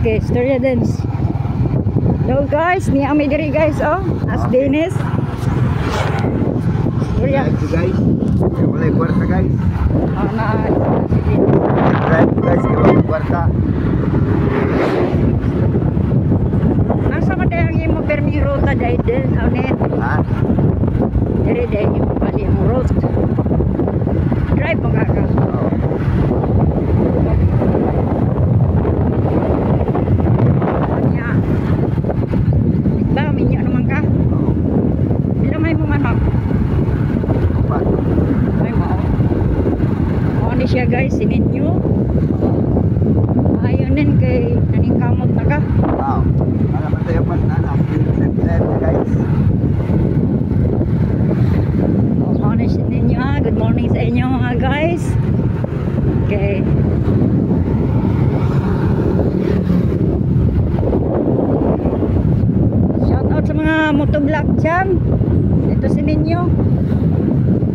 Okay, storya dance. Hello guys, ni ami diri guys, oh, as Dennis. Storya. Guys, mulai kwarta guys. Na Drive guys, kalau kwarta. nasa man ang imo permi ruta dai din, awnet. Ha? Diri dai imo pali mo road. Drive mo kaka. Oh. Nya. Ba minyo naman ka. Oh. Ilang may mo manok. Apa? May mo. Ano siya guys, sininyo. Ayunin kay naningkamot na ka. Wow. Para matayo pa na anak. Guys. Ano sininyo ha. Good morning sa inyo mga guys. Okay. Shout out sa mga motovlog dyan. Ito sininyo.